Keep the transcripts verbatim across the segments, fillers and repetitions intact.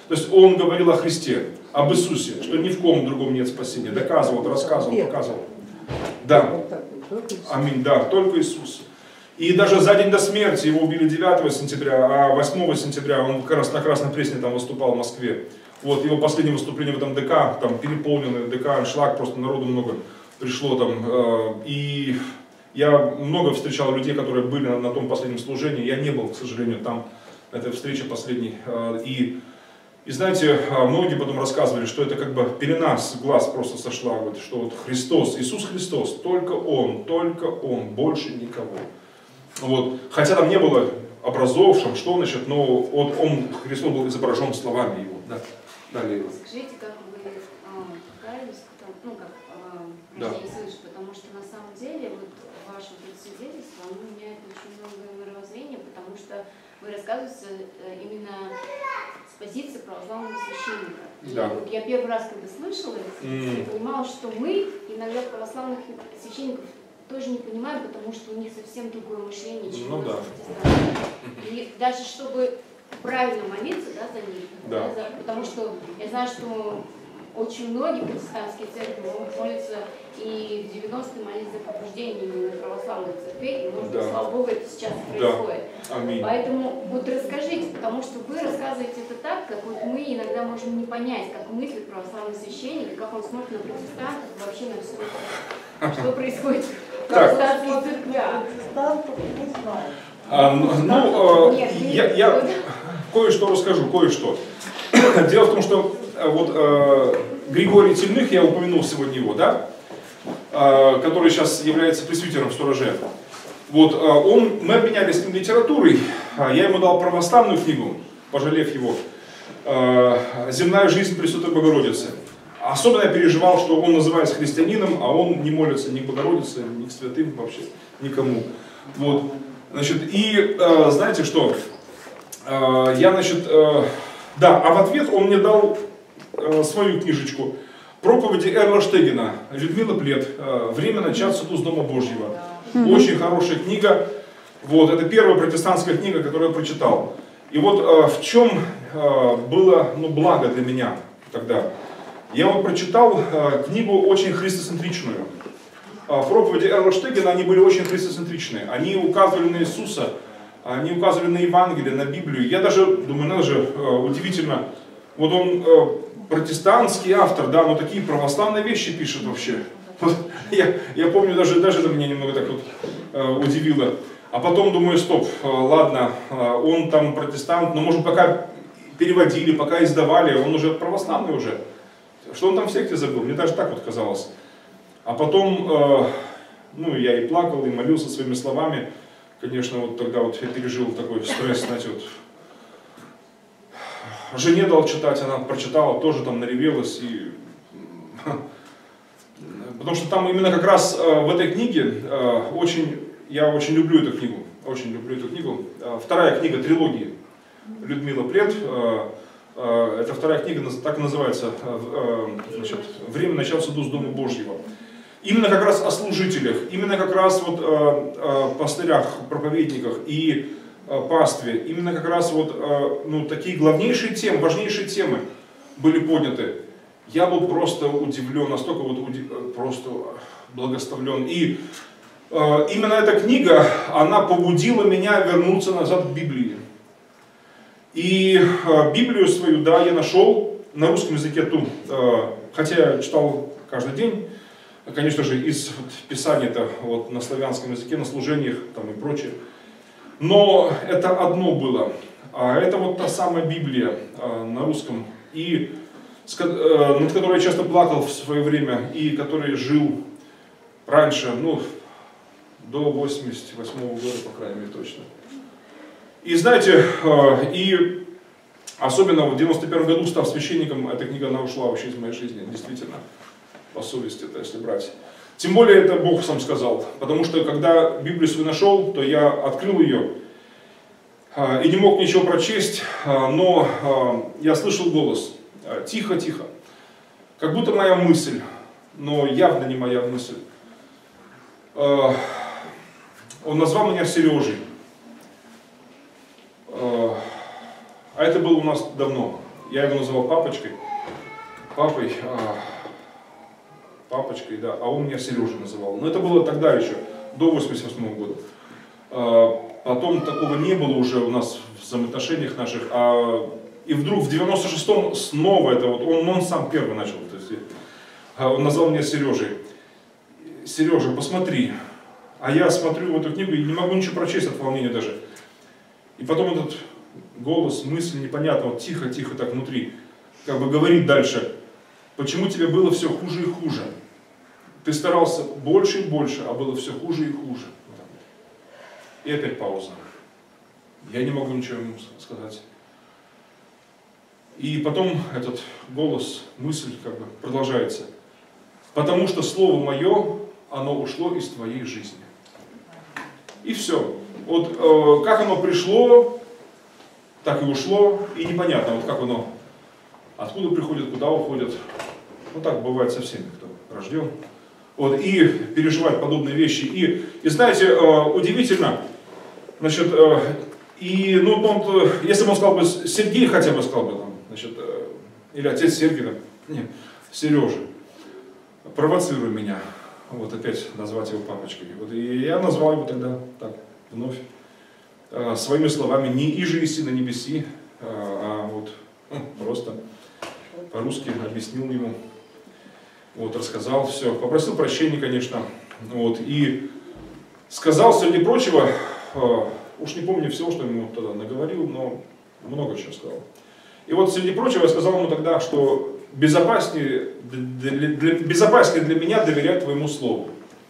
То есть он говорил о Христе, об Иисусе, что ни в ком другом нет спасения. Доказывал, рассказывал, показывал. Да. Аминь, да, только Иисус. И даже за день до смерти, его убили девятого сентября, а восьмого сентября он как раз на Красной Пресне там выступал в Москве. Вот его последнее выступление в этом ДК, там переполненный ДК, аншлаг, просто народу много пришло там. И я много встречал людей, которые были на, на том последнем служении. Я не был, к сожалению, там, на этой встрече последней. И, и знаете, многие потом рассказывали, что это как бы пелена с глаз просто сошла, вот, что вот Христос, Иисус Христос, только Он, только Он, больше никого. Вот. Хотя там не было образовавшим, что значит, но вот Он, Христос, был изображен словами Его. Да. Далее. Скажите, как вы покаялись, ну как рождение свыше, потому что на самом деле вот ваше свидетельство, оно меняет очень много мировоззрения, потому что вы рассказываете именно с позиции православного священника. Да. И вот я первый раз, когда слышала это, mm. я понимала, что мы иногда православных священников тоже не понимаем, потому что у них совсем другое мышление, чем ну, у нас. Да. И даже чтобы правильно молиться, да, за них, да. Да, за, потому что я знаю, что очень многие протестантские церкви могут молиться и в девяностые молились за пробуждение именно православных церквей, и, может быть, да. Слава Богу, это сейчас происходит. Да. Аминь. Поэтому вот расскажите, потому что вы рассказываете это так, как вот мы иногда можем не понять, как мыслит православный священник, и как он смотрит на протестантов, вообще на все это, что происходит в православных церквях. А, ну, э, я, я кое-что расскажу, кое-что. Дело в том, что вот э, Григорий Тельных, я упомянул сегодня его, да, э, который сейчас является пресвитером в Стороже. Вот, э, он, мы обменялись с ним литературой, я ему дал православную книгу, пожалев его, э, «Земная жизнь Пресвятой Богородицы». Особенно я переживал, что он называется христианином, а он не молится ни к Богородице, ни к святым вообще, никому. Вот. Значит, и э, знаете что, э, я, значит, э, да, а в ответ он мне дал э, свою книжечку «Проповеди Эрла Штегина», Людмила Плет, э, «Время начать суду с Дома Божьего». Mm-hmm. Очень хорошая книга, вот, это первая протестантская книга, которую я прочитал. И вот э, в чем э, было, ну, благо для меня тогда. Я вот прочитал э, книгу очень христоцентричную. Проповеди Эрла Штегина, они были очень христоцентричные. Они указывали на Иисуса, они указывали на Евангелие, на Библию. Я даже думаю, надо же, удивительно, вот он протестантский автор, да, но такие православные вещи пишет вообще. Вот, я, я помню, даже, даже это меня немного так вот удивило. А потом думаю, стоп, ладно, он там протестант, но может пока переводили, пока издавали, он уже православный уже. Что он там в секте забыл? Мне даже так вот казалось. А потом, э, ну, я и плакал, и молился своими словами. Конечно, вот тогда вот я пережил такой стресс, знаете, вот. Жене дал читать, она прочитала, тоже там наревелась. И... Потому что там именно как раз э, в этой книге, э, очень, я очень люблю эту книгу, очень люблю эту книгу. Э, вторая книга трилогии Людмила Плет. Э, э, это вторая книга, так и называется, э, значит, «Время начать суду с Дома Божьего». Именно как раз о служителях, именно как раз вот о, о пастырях, проповедниках и о пастве, именно как раз вот о, ну, такие главнейшие темы, важнейшие темы были подняты. Я был просто удивлен, настолько вот удив... просто благословлен. И э, именно эта книга, она побудила меня вернуться назад к Библии. И э, Библию свою, да, я нашел на русском языке ту, э, хотя я читал каждый день. Конечно же, из вот, Писания-то вот, на славянском языке, на служениях там, и прочее. Но это одно было. А это вот та самая Библия а, на русском, и, с, а, над которой я часто плакал в свое время, и который жил раньше, ну, до восемьдесят восьмого года, по крайней мере, точно. И знаете, а, и особенно в девяносто первом году, став священником, эта книга, она ушла вообще из моей жизни, действительно. По совести, это если брать. Тем более это Бог сам сказал, потому что когда Библию свою нашел, то я открыл ее а, и не мог ничего прочесть, а, но а, я слышал голос, тихо, тихо, как будто моя мысль, но явно не моя мысль. А, он назвал меня Сережей, а, а это было у нас давно, я его называл папочкой, папой, а, папочкой, да, а он меня Сережей называл. Но это было тогда еще, до восемьдесят восьмого года. А, потом такого не было уже у нас в взаимоотношениях наших, а, и вдруг в девяносто шестом снова это вот, он, он сам первый начал, то есть, он назвал меня Сережей. Сережа, посмотри. А я смотрю в эту книгу и не могу ничего прочесть от волнения даже. И потом этот голос, мысль непонятно, вот тихо-тихо так внутри, как бы говорит дальше, почему тебе было все хуже и хуже? Ты старался больше и больше, а было все хуже и хуже. И опять пауза. Я не могу ничего ему сказать. И потом этот голос, мысль как бы продолжается. Потому что слово мое, оно ушло из твоей жизни. И все. Вот э, как оно пришло, так и ушло, и непонятно, вот как оно, откуда приходит, куда уходит. Ну так бывает со всеми, кто рожден. Вот, и переживать подобные вещи. И, и знаете, э, удивительно, значит, э, и, ну, он, если бы он сказал бы, Сергей хотя бы сказал бы, там, значит, э, или отец Сергей, там, нет, Сережа, провоцируй меня. Вот опять назвать его папочкой. Вот, и я назвал его тогда так, вновь, э, своими словами, не иже иси на небеси, э, а вот э, просто по-русски объяснил ему, вот, рассказал все, попросил прощения, конечно, вот, и сказал, среди прочего, э, уж не помню всего, что ему тогда наговорил, но много чего сказал. И вот, среди прочего, я сказал ему тогда, что безопаснее для, для, безопаснее для меня доверять твоему слову.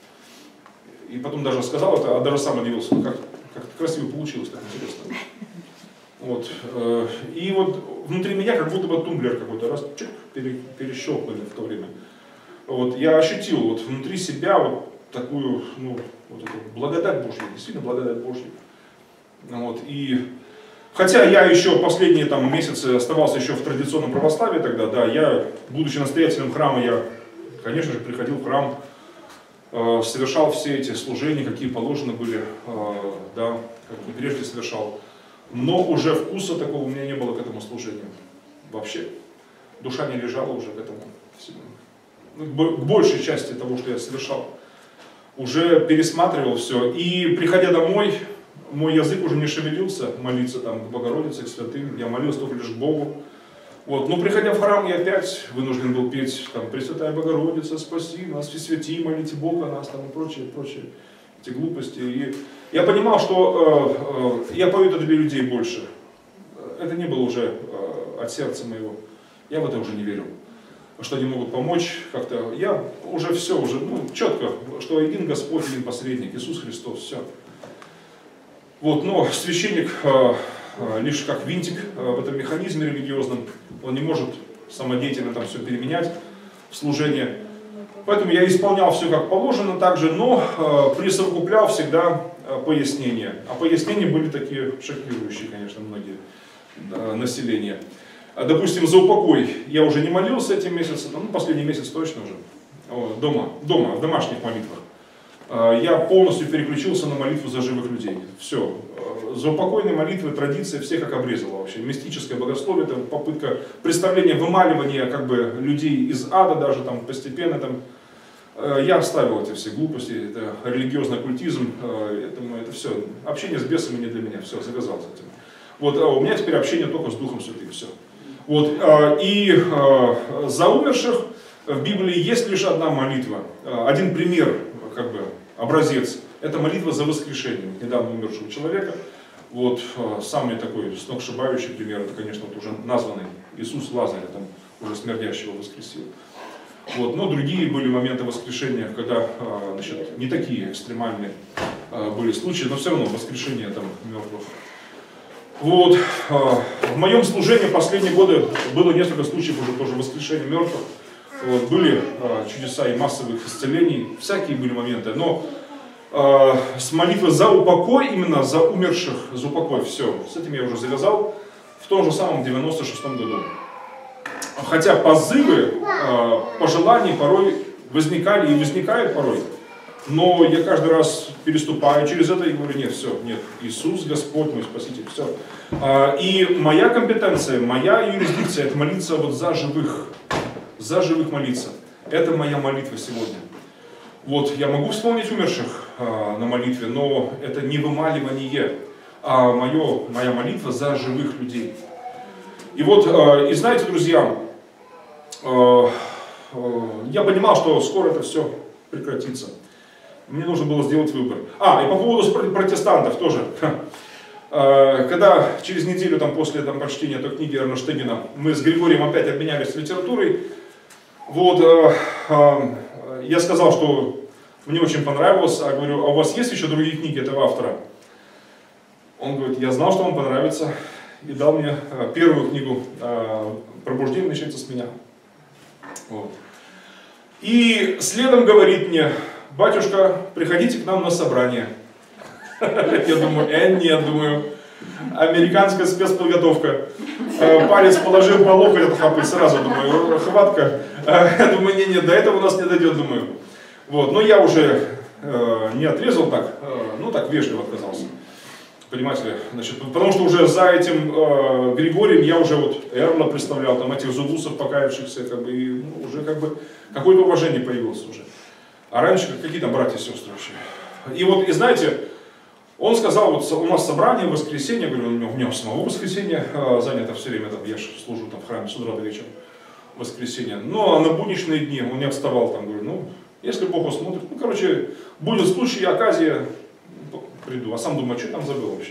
И потом даже сказал это, а даже сам удивился, как, как красиво получилось, так интересно. Вот. И вот внутри меня как будто бы тумблер какой-то раз чик, пере, перещелкнули в то время. Вот. Я ощутил вот внутри себя вот такую, ну, вот эту благодать Божью, действительно благодать Божью. Вот. И хотя я еще последние там, месяцы оставался еще в традиционном православии тогда, да, я, будучи настоятелем храма, я, конечно же, приходил в храм, э, совершал все эти служения, какие положены были, э, да, как и прежде совершал. Но уже вкуса такого у меня не было к этому служению. Вообще. Душа не лежала уже к этому всему. К большей части того, что я совершал. Уже пересматривал все. И приходя домой, мой язык уже не шевелился молиться там к Богородице, к святым. Я молился только лишь к Богу. Вот. Но приходя в храм, я опять вынужден был петь там «Пресвятая Богородица, спаси нас, всесвяти, молите Бога нас» там, и прочее, прочее. Эти глупости. И я понимал, что э, э, я пою это для людей больше. Это не было уже э, от сердца моего. Я в это уже не верил. Что они могут помочь как-то. Я уже все, уже, ну, четко, что один Господь, один посредник, Иисус Христос, все. Вот, но священник э, э, лишь как винтик э, в этом механизме религиозном, он не может самодеятельно там все переменять в служении. Поэтому я исполнял все как положено также, но э, присовокуплял всегда э, пояснения. А пояснения были такие шокирующие, конечно, многие э, населения. Допустим, за упокой я уже не молился этим месяцем, ну, последний месяц точно уже, дома, дома, в домашних молитвах. Я полностью переключился на молитву за живых людей. Все. За упокойные молитвы, традиция, все как обрезала вообще. Мистическое богословие, это попытка представления, вымаливания как бы людей из ада даже там постепенно там. Я оставил эти все глупости, это религиозный оккультизм, это, это все. Общение с бесами не для меня, все, завязал с этим. Вот, а у меня теперь общение только с Духом Святым, все. Вот, и за умерших в Библии есть лишь одна молитва, один пример, как бы образец. Это молитва за воскрешение недавно умершего человека. Вот, самый такой сногсшибающий пример, это, конечно, вот уже названный Иисус Лазаря, там, уже смердящего воскресил. Вот, но другие были моменты воскрешения, когда, значит, не такие экстремальные были случаи, но все равно воскрешение там мертвых. Вот. В моем служении последние годы было несколько случаев уже тоже воскрешения мертвых. Вот. Были чудеса и массовых исцелений, всякие были моменты. Но с молитвой за упокой, именно за умерших, за упокой, все, с этим я уже завязал в том же самом девяносто шестом году. Хотя позывы, пожелания порой возникали и возникают порой но я каждый раз переступаю через это и говорю, нет, все, нет, Иисус Господь мой Спаситель, все. И моя компетенция, моя юрисдикция, это молиться вот за живых, за живых молиться. Это моя молитва сегодня. Вот, я могу вспомнить умерших а, на молитве, но это не вымаливание, а мое, моя молитва за живых людей. И вот, а, и знаете, друзья, а, а, я понимал, что скоро это все прекратится. Мне нужно было сделать выбор. А, и по поводу протестантов тоже. Когда через неделю там, после там, прочтения этой книги Эрна Штегена мы с Григорием опять обменялись литературой, вот, я сказал, что мне очень понравилось, а говорю, а у вас есть еще другие книги этого автора? Он говорит, я знал, что вам понравится, и дал мне первую книгу «Пробуждение начинается с меня». Вот. И следом говорит мне, батюшка, приходите к нам на собрание. Я думаю, э, нет, думаю, американская спецподготовка. Палец положил по локоть, отхапать сразу, думаю, хватка. Я думаю, не, нет, до этого у нас не дойдет, думаю. Вот, но я уже э, не отрезал так, э, ну так вежливо отказался. Понимаете, значит, потому что уже за этим э, Григорием я уже вот Эрла представлял, там этих зулусов покаявшихся, как бы, и, ну, уже как бы какое-то уважение появилось уже. А раньше какие там братья и сестры вообще. И вот, и знаете, он сказал, вот у нас собрание в воскресенье, я говорю, у меня самого воскресенье э, занято все время, там, я же служу там, в храме с утра до вечера, в воскресенье. Но на будничные дни он не отставал, там, говорю, ну, если Бог смотрит, ну, короче, будет случай, оказия, приду. А сам думаю, а что там забыл вообще?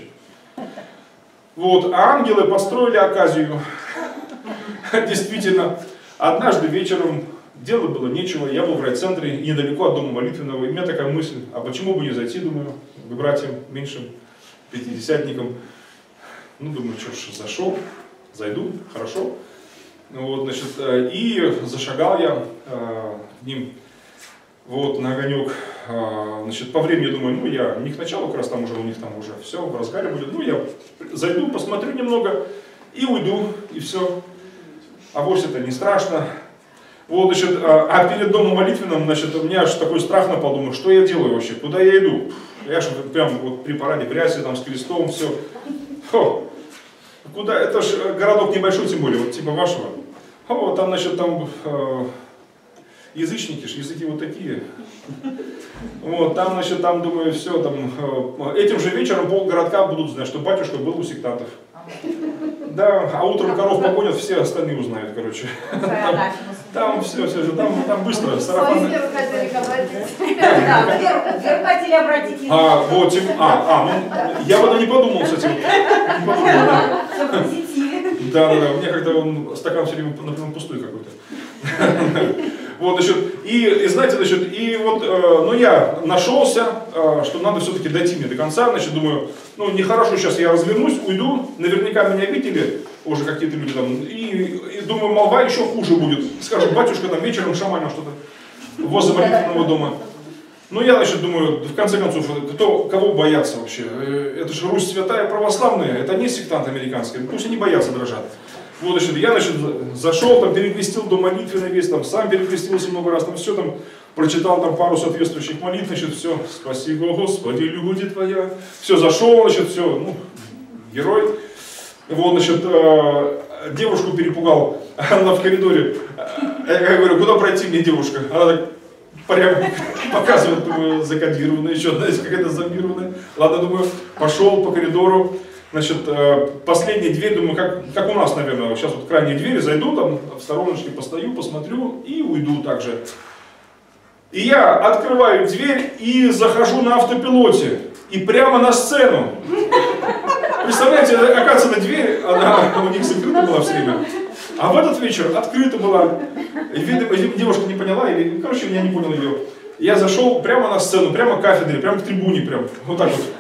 Вот, а ангелы построили оказию. Действительно, однажды вечером делать было нечего, я был в райцентре, недалеко от дома молитвенного, и у меня такая мысль, а почему бы не зайти, думаю, к братьям меньшим, пятидесятникам. Ну, думаю, что ж, зашел, зайду, хорошо. Вот, значит, и зашагал я э, к ним. Вот, на огонек, значит, по времени думаю, ну, я не к началу, как раз там уже у них там уже все в разгаре будет, ну, я зайду, посмотрю немного и уйду, и все. А вовсе это не страшно. Вот, значит, а перед домом молитвенным, значит, у меня аж такой страх напал, думаю, что я делаю вообще, куда я иду? Я же прям вот при параде пряси, там, с крестом, все. Хо. Куда? Это же городок небольшой, тем более, вот типа вашего. Вот, там, значит, там... Язычники ж, языки вот такие. Вот, там, значит, там, думаю, все, там, этим же вечером полгородка будут знать, что батюшка был у сектантов. Да, а утром коров погонят, все остальные узнают, короче. Там, там все, все, там, там быстро, сарафаны. хотели обратить. А, вот, а, а, ну, я об этом не подумал, кстати. Не подумал. Да, да, да, у меня как-то он стакан все время, например, пустой какой-то. Вот, значит, и, и знаете, значит, и вот, э, ну, я нашелся, э, что надо все-таки дойти мне до конца, значит, думаю, ну, нехорошо, сейчас я развернусь, уйду, наверняка меня видели, уже какие-то люди там, и, и думаю, молва еще хуже будет, скажут, батюшка там вечером шаманил что-то возле молитвенного дома. Ну, я, значит, думаю, в конце концов, кто, кого бояться вообще, это же Русь святая православная, это не сектант американский, пусть они боятся, дрожат. Вот, значит, я, значит, зашел, там, перекрестил до молитвенной весь, там, сам перекрестился много раз, там, все, там, прочитал, там, пару соответствующих молитв, значит, все, спаси, Господи, люди Твоя, все, зашел, значит, все, ну, герой. Вот, значит, э, девушку перепугал, она в коридоре, я говорю, куда пройти мне, девушка? Она так прям показывает, думаю, закодированная, еще, знаете, какая-то зомбированная. Ладно, думаю, пошел по коридору. Значит, последняя дверь, думаю, как, как у нас, наверное, сейчас вот крайние двери, зайду, там, в стороночке постою, посмотрю и уйду также. И я открываю дверь и захожу на автопилоте, и прямо на сцену. Представляете, оказывается, на дверь, она у них закрыта была все время, а в этот вечер открыта была. И, видимо, девушка не поняла, или, короче, я не понял ее. Я зашел прямо на сцену, прямо к кафедре, прямо к трибуне, прям, вот так вот.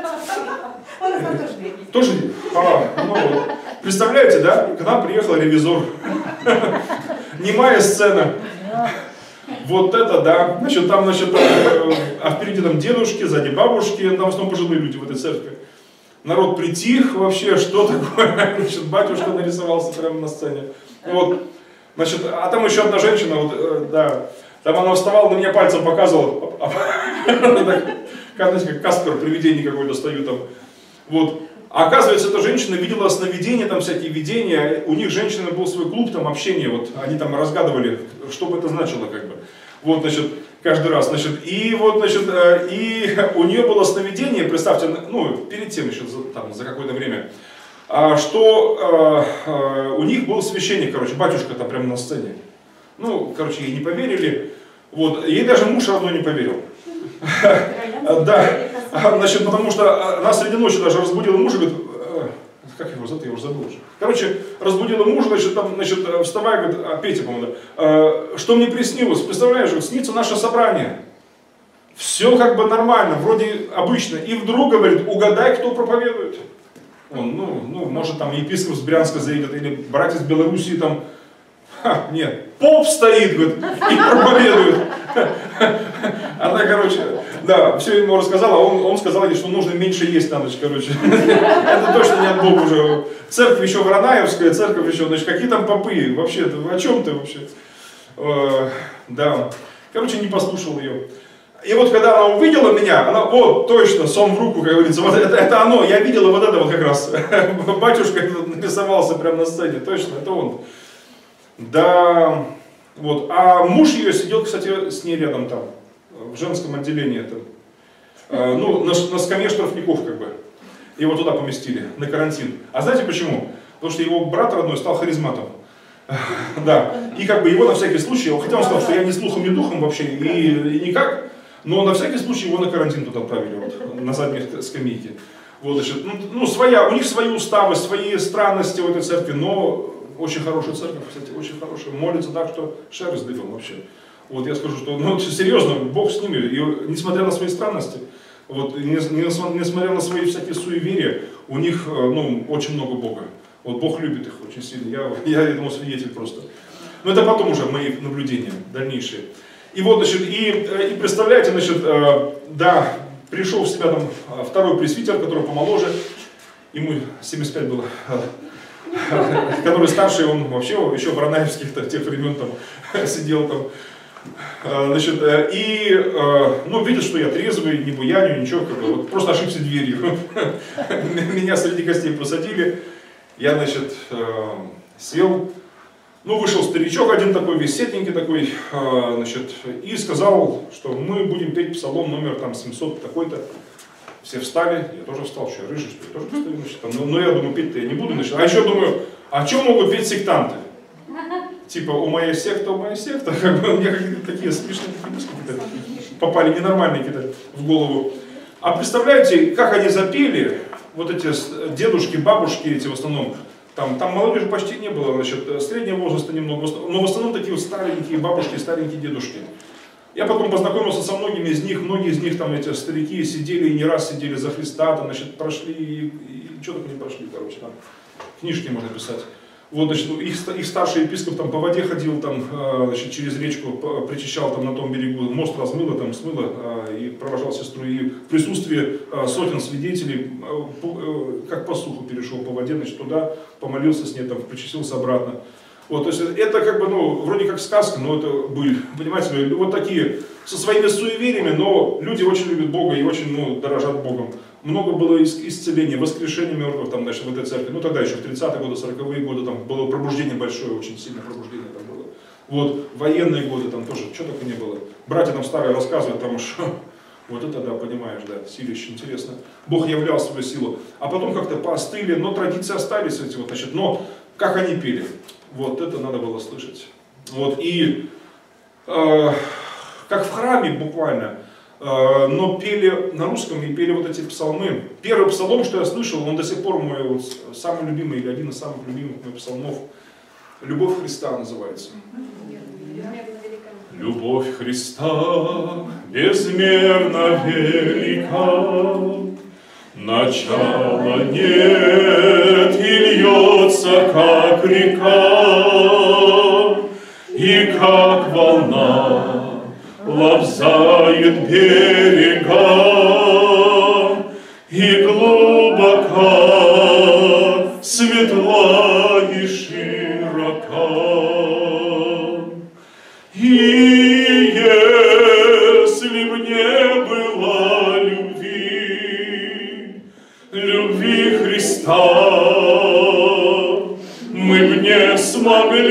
Тоже? А, ну, вот. Представляете, да? К нам приехал ревизор. Немая сцена. Вот это да. Значит, там, значит, там, а впереди там дедушки, сзади бабушки, там в основном пожилые люди в этой церкви. Народ притих вообще, что такое? Значит, батюшка нарисовался прямо на сцене. Вот. Значит, а там еще одна женщина, вот, да, там она вставала, на меня пальцем показывала. Знаете, как Каспер, привидение какое-то стою там. Вот. А оказывается, эта женщина видела сновидения, там всякие видения. У них женщины был свой клуб, там общение, вот они там разгадывали, что бы это значило, как бы. Вот, значит, каждый раз, значит, и вот, значит, и у нее было сновидение, представьте, ну, перед тем еще, там, за какое-то время, что у них был священник, короче, батюшка там прямо на сцене. Ну, короче, ей не поверили, вот, ей даже муж родной не поверил. Да, значит, потому что она среди ночи даже разбудила мужа, говорит, как его зовут, я уже забыл уже. Короче, разбудила мужа, значит, там, значит, вставай, говорит, а, Петя, по-моему, да, что мне приснилось, представляешь, говорит, снится наше собрание. Все как бы нормально, вроде обычно. И вдруг, говорит, угадай, кто проповедует. Он, ну, ну, может, там епископ с Брянска заедет, или братья из Белоруссии, там, ха, нет, поп стоит, говорит, и проповедует. Она, короче, да, все ему рассказала, он, он сказал ей, что нужно меньше есть на ночь, короче. Это точно не от Бога уже. Церковь еще Воронаевская, церковь еще, значит, какие там попы, вообще, о чем ты вообще? Да, короче, не послушал ее. И вот когда она увидела меня, она, вот, точно, сон в руку, как говорится, вот это, это оно, я видела вот это вот как раз. Батюшка нарисовался прямо на сцене, точно, это он. Да, вот, а муж ее сидел, кстати, с ней рядом там, в женском отделении, там, ну, на, на скамье штрафников, как бы. Его туда поместили, на карантин. А знаете почему? Потому что его брат родной стал харизматом. Да, и как бы его на всякий случай, хотя он сказал, что я ни слухом, ни духом вообще, и, и никак, но на всякий случай его на карантин туда отправили, вот, на задних скамейке. Вот, значит, ну, ну, своя, у них свои уставы, свои странности в этой церкви, но очень хорошая церковь, кстати, очень хорошая, молится так, что шер издыхал вообще. Вот я скажу, что, ну, серьезно, Бог с ними, и, несмотря на свои странности, вот, несмотря на свои всякие суеверия, у них, ну, очень много Бога. Вот Бог любит их очень сильно, я, я этому свидетель просто. Но это потом уже мои наблюдения дальнейшие. И вот, значит, и, и представляете, значит, да, пришел в себя там второй пресвитер, который помоложе, ему семьдесят пять было, который старший, он вообще еще в Воронаевских тех времен там сидел там. Значит, и, ну, видят, что я трезвый, не буяню, ничего, как бы, вот, просто ошибся дверью. Меня среди гостей посадили, я, значит, сел, ну, вышел старичок один такой, весь сетненький такой, значит, и сказал, что мы будем петь псалом номер там семьсот такой-то. Все встали, я тоже встал, что я рыжий, что я тоже постою, значит, там, но, но я думаю, петь-то я не буду, значит, а еще думаю, а что могут петь сектанты? Типа, у моей секты, у моей секты, как бы, мне какие-то такие смешные мысли попали, ненормальные какие-то в голову. А представляете, как они запели, вот эти дедушки, бабушки эти в основном, там, там молодежи почти не было, значит, среднего возраста немного, но в основном такие вот старенькие бабушки, старенькие дедушки. Я потом познакомился со многими из них, многие из них, там, эти старики сидели и не раз сидели за Христа, там, значит, прошли, и, и что только не прошли, короче, там, книжки можно писать. Вот, значит, их, их старший епископ там по воде ходил, там, значит, через речку причащал там на том берегу, мост размыло, там, смыло, и провожал сестру, и в присутствии сотен свидетелей, как по суху перешел по воде, значит, туда, помолился с ней, там, причастился обратно. Вот, то есть это как бы, ну, вроде как сказка, но это быль, понимаете, вот такие, со своими суевериями, но люди очень любят Бога и очень, ну, дорожат Богом. Много было исцеления, воскрешения мертвых там, значит, в этой церкви, ну, тогда еще в тридцатые годы, сороковые годы, там было пробуждение большое, очень сильное пробуждение там было. Вот, военные годы там тоже, что только не было. Братья там старые рассказывают, там что, вот это, да, понимаешь, да, силище, интересно. Бог являл свою силу, а потом как-то поостыли, но традиции остались эти вот, значит, но как они пели. Вот это надо было слышать. Вот, и э, как в храме буквально, э, но пели на русском и пели вот эти псалмы. Первый псалом, что я слышал, он до сих пор мой вот, самый любимый, или один из самых любимых моих псалмов. «Любовь Христа» называется. Любовь Христа безмерно велика, начала нет и льется, как река, и как волна лобзает берега, и глубока, светла и широка. И если б не был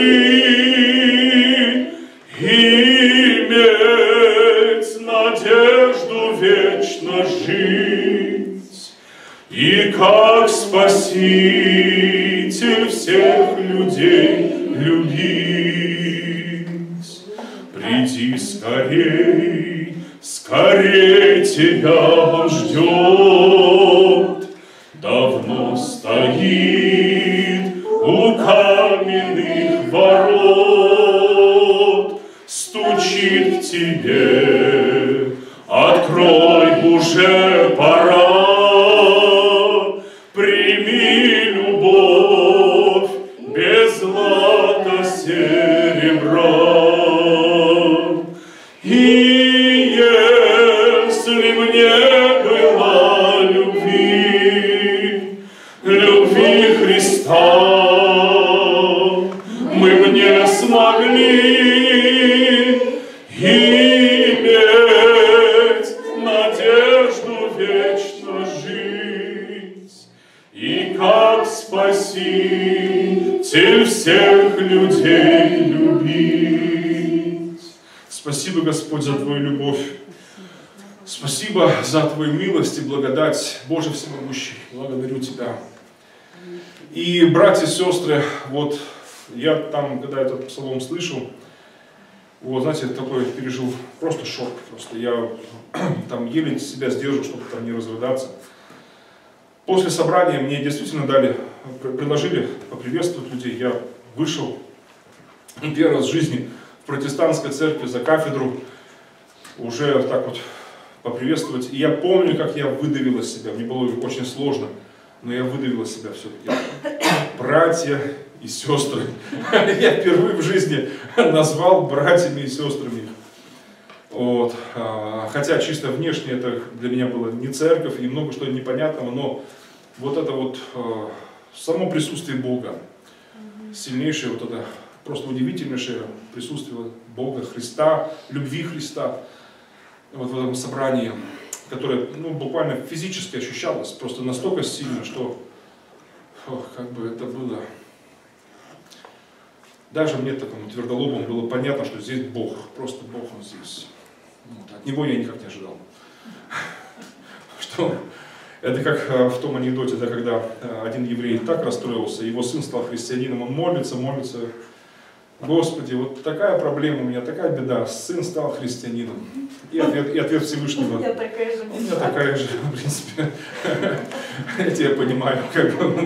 иметь надежду вечно жить, и как Спаситель всех людей любить. Приди скорей, скорей тебя он ждет, давно стоит у каменных ворот, стучит к тебе, открой, уже пора, прими любовь без злата серебра. И если мне была любви, любви Христа, мы бы не смогли иметь надежду вечно жить, и как Спаситель всех людей любить. Спасибо, Господь, за Твою любовь. Спасибо за Твою милость и благодать, Боже всемогущий. Благодарю Тебя. И, братья и сестры, вот я там, когда этот псалом слышал, вот, знаете, такой пережил просто шок. Просто я там еле себя сдерживал, чтобы там не разрыдаться. После собрания мне действительно дали, предложили поприветствовать людей. Я вышел первый раз в жизни в протестантской церкви за кафедру, уже так вот поприветствовать. И я помню, как я выдавил из себя. Мне было очень сложно, но я выдавил из себя все-таки. Братья и сестры. Я впервые в жизни назвал братьями и сестрами их. Вот. Хотя чисто внешне это для меня было не церковь и много что непонятного, но вот это вот само присутствие Бога, сильнейшее вот это просто удивительнейшее присутствие Бога, Христа, любви Христа вот в этом собрании, которое ну, буквально физически ощущалось просто настолько сильно, что ох, как бы это было. Даже мне такому твердолобому было понятно, что здесь Бог, просто Бог он здесь. Вот. От Него я никак не ожидал. Что это как в том анекдоте, да, когда один еврей так расстроился, его сын стал христианином, он молится, молится. Господи, вот такая проблема у меня, такая беда, сын стал христианином. И ответ, и ответ Всевышнего. У меня такая же. У меня такая же, в принципе. Я тебя понимаю, как бы.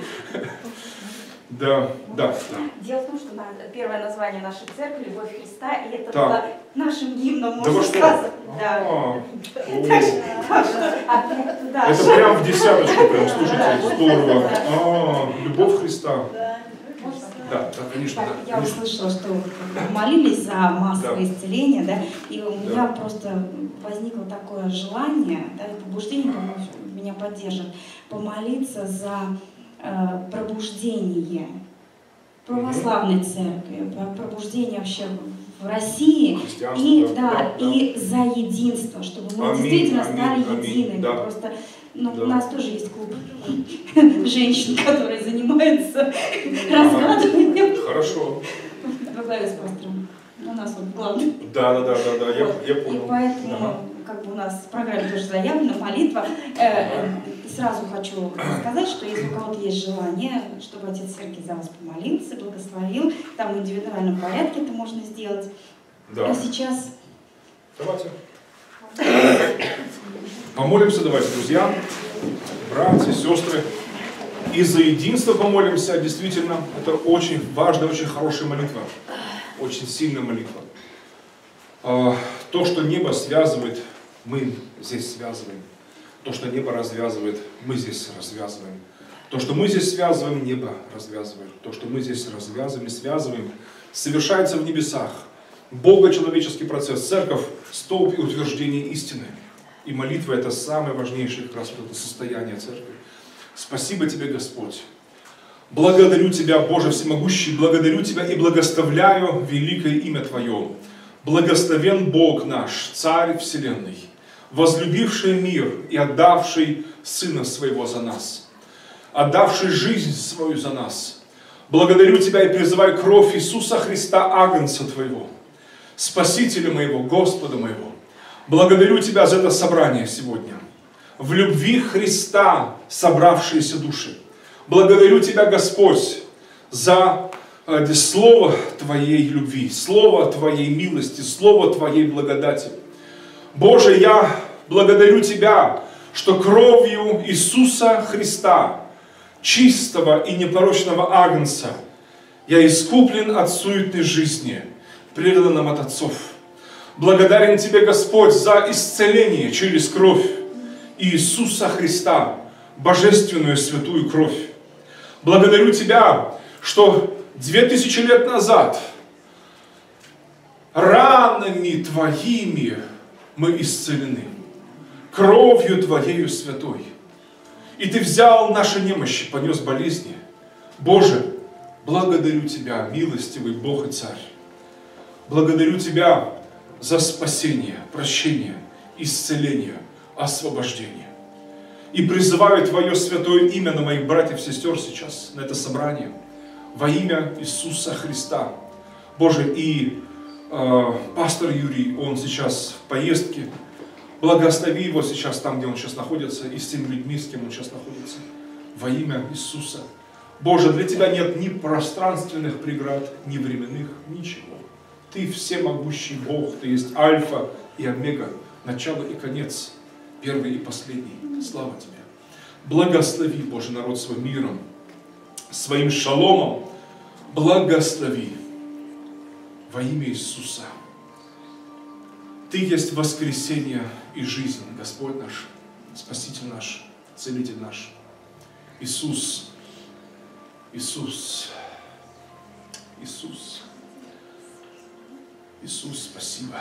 Да, да, да. Дело в том, что первое название нашей церкви — «Любовь Христа», и это Так. было нашим гимном, Да можно вы что? сказать. Да. А, Так о. что- так что опять туда. Это прям в десяточку, прям, слушайте, здорово. А, любовь Христа. Да, да, конечно, Так, да. я конечно. услышала, что вы молились за массовое Да. исцеление, да, и у меня Да. просто возникло такое желание, да, и побуждение, по-моему, меня поддержит, помолиться за э, пробуждение православной церкви, про- пробуждение вообще в России, Христианство, и, да, да, да, и за единство, чтобы мы Аминь, действительно аминь, стали аминь, едиными. да. Просто ну, Да. у нас тоже есть клуб женщин, которые занимаются разгадыванием Хорошо. во главе с пастором. У нас вот главный. Да, да, да, да, да, я, Вот. я И понял. поэтому, Ага. как бы у нас в программе тоже заявлена молитва. Э, э, Сразу хочу сказать, что если у кого-то есть желание, чтобы отец Сергий за вас помолился, благословил, там в индивидуальном порядке это можно сделать. Да. А сейчас Давайте. Помолимся, давайте, друзья, братья, сестры. И за единство помолимся, действительно, это очень важная, очень хорошая молитва. Очень сильная молитва. А, То, что небо связывает, мы здесь связываем. То, что небо развязывает, мы здесь развязываем. То, что мы здесь связываем, небо развязывает. То, что мы здесь развязываем и связываем, совершается в небесах. Бого-человеческий процесс. Церковь – столб и утверждение истины. И молитва – это самое важнейшее как раз вот это состояние церкви. Спасибо Тебе, Господь. Благодарю Тебя, Боже всемогущий, благодарю Тебя и благословляю великое имя Твое. Благословен Бог наш, Царь Вселенной, возлюбивший мир и отдавший Сына Своего за нас, отдавший жизнь свою за нас, Благодарю Тебя и призываю кровь Иисуса Христа, Агнца Твоего, Спасителя моего, Господа моего. Благодарю Тебя за это собрание сегодня. В любви Христа собравшиеся души. Благодарю Тебя, Господь, за э, Слово Твоей любви, Слово Твоей милости, Слово Твоей благодати. Боже, я благодарю Тебя, что кровью Иисуса Христа, чистого и непорочного Агнца, я искуплен от суетной жизни, предан нам от отцов. Благодарен Тебе, Господь, за исцеление через кровь Иисуса Христа, божественную святую кровь. Благодарю Тебя, что две тысячи лет назад ранами Твоими мы исцелены, кровью Твоею святой. И Ты взял наши немощи, понес болезни. Боже, благодарю Тебя, милостивый Бог и Царь. Благодарю Тебя за спасение, прощение, исцеление, освобождение. И призываю Твое святое имя на моих братьев и сестер сейчас, на это собрание, во имя Иисуса Христа. Боже, и э, пастор Юрий, он сейчас в поездке. Благослови его сейчас там, где он сейчас находится, и с теми людьми, с кем он сейчас находится. Во имя Иисуса. Боже, для Тебя нет ни пространственных преград, ни временных, ничего. Ты всемогущий Бог, Ты есть Альфа и Омега, начало и конец, первый и последний. Слава Тебе. Благослови, Боже, народ своим миром, своим шаломом. Благослови во имя Иисуса. Ты есть воскресение и жизнь, Господь наш, Спаситель наш, Целитель наш. Иисус, Иисус, Иисус, Иисус, спасибо.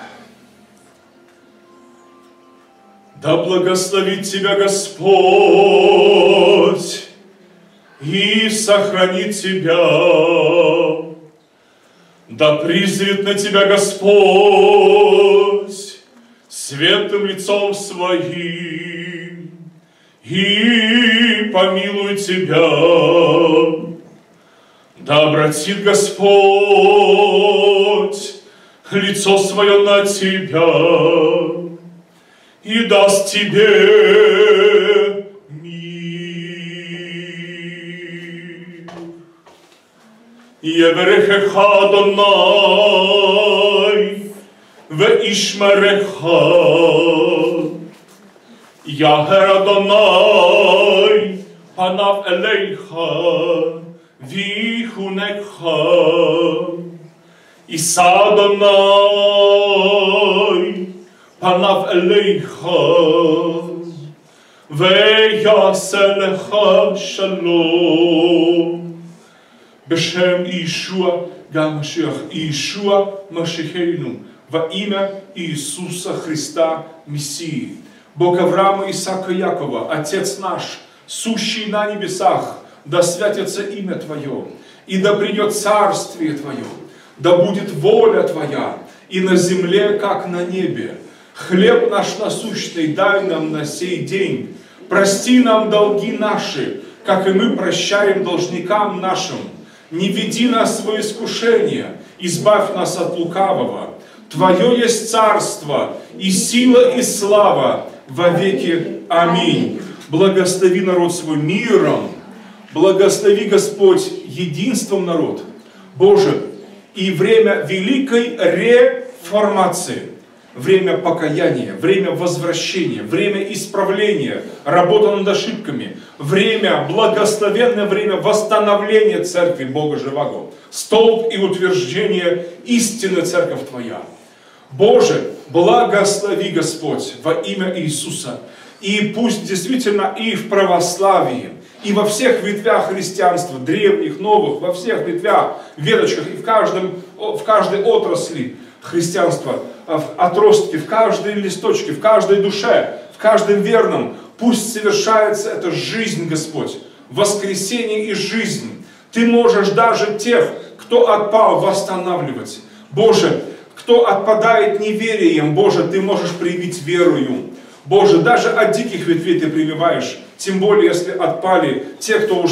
Да благословит Тебя Господь и сохранит Тебя. Да призрит на Тебя Господь светлым лицом Своим и помилует Тебя. Да обратит Господь лицо Свое на Тебя и даст Тебе мир. Еврехеха Адонай веишмереха, Яхер Адонай панав элейха вихунекха, Иса Адонай панав элейха веяселеха шалом. Бешем Иешуа Гамашиах, Иешуа Машихейну, во имя Иисуса Христа Мессии. Бог Авраама, Исаака, Якова, Отец наш, сущий на небесах, да святится имя Твое, и да придет царствие Твое, да будет воля Твоя, и на земле, как на небе. Хлеб наш насущный дай нам на сей день. Прости нам долги наши, как и мы прощаем должникам нашим. Не веди нас во искушение, избавь нас от лукавого. Твое есть царство, и сила, и слава во веки. Аминь. Благослови народ свой миром, благослови, Господь, единством народ. Боже, и время великой реформации, время покаяния, время возвращения, время исправления, работа над ошибками, время, благословенное время восстановления Церкви Бога Живаго, столб и утверждение истины Церковь Твоя. Боже, благослови, Господь, во имя Иисуса, и пусть действительно и в православии, и во всех ветвях христианства, древних, новых, во всех ветвях, веточках, и в, каждом, в каждой отрасли христианства, в отростке, в каждой листочке, в каждой душе, в каждом верном, пусть совершается эта жизнь, Господь, воскресение и жизнь. Ты можешь даже тех, кто отпал, восстанавливать. Боже, кто отпадает неверием, Боже, Ты можешь привить верою. Боже, даже от диких ветвей Ты прививаешь, тем более, если отпали те, кто уже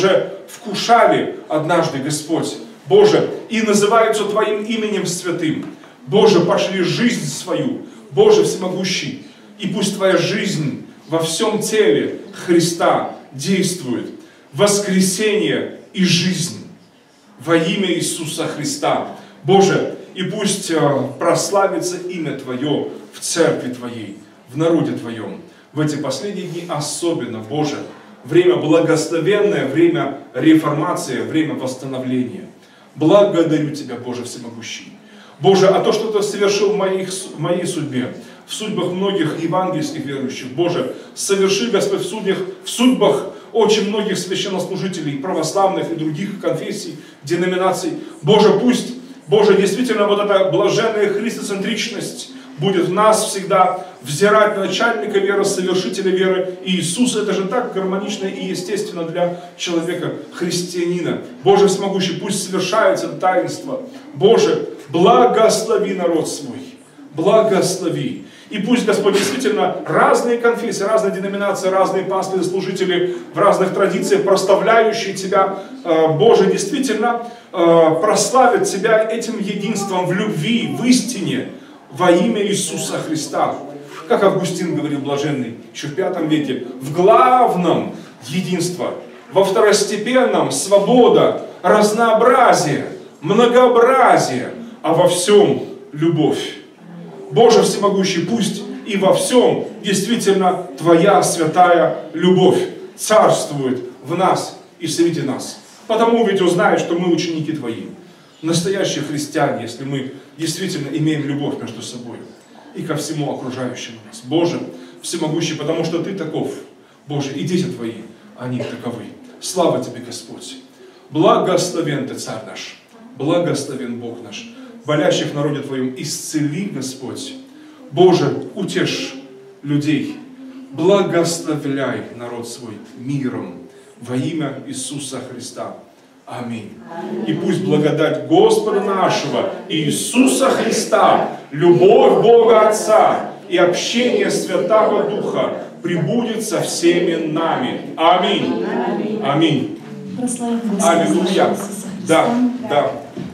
вкушали однажды, Господь, Боже, и называются Твоим именем святым. Боже, пошли жизнь свою, Боже всемогущий, и пусть Твоя жизнь во всем теле Христа действует. Воскресение и жизнь во имя Иисуса Христа. Боже, и пусть прославится имя Твое в церкви Твоей, в народе Твоем. В эти последние дни особенно, Боже, время благословенное, время реформации, время восстановления. Благодарю Тебя, Боже всемогущий. Боже, а то, что Ты совершил в, моих, в моей судьбе, в судьбах многих евангельских верующих, Боже, соверши, Господь, в судьбах, в судьбах очень многих священнослужителей, православных и других конфессий, деноминаций. Боже, пусть, Боже, действительно вот эта блаженная христоцентричность будет в нас всегда взирать на начальника веры, совершителя веры. И Иисус, это же так гармонично и естественно для человека, христианина. Боже всемогущий, пусть совершается таинство. Боже, благослови народ свой, благослови. И пусть, Господь, действительно разные конфессии, разные деноминации, разные пастыри, служители в разных традициях, прославляющие Тебя, Боже, действительно прославят Тебя этим единством в любви, в истине, во имя Иисуса Христа. Как Августин говорил, блаженный, еще в пятом веке, в главном единство, во второстепенном свобода, разнообразие, многообразие, а во всем любовь. Боже всемогущий, пусть и во всем действительно Твоя святая любовь царствует в нас и среди нас. Потому ведь узнают, что мы ученики Твои, настоящие христиане, если мы действительно имеем любовь между собой и ко всему окружающему нас. Боже всемогущий, потому что Ты таков, Боже, и дети Твои, они таковы. Слава Тебе, Господь! Благословен Ты, Царь наш, благословен Бог наш. Болящих в народе Твоем исцели, Господь. Боже, утешь людей, благословляй народ свой миром во имя Иисуса Христа. Аминь. Аминь. И пусть благодать Господа нашего Иисуса Христа, любовь Бога Отца и общение Святого Духа пребудет со всеми нами. Аминь. Аминь. Прославим Господа Аллилуйя. Иисуса Христа. Да, да.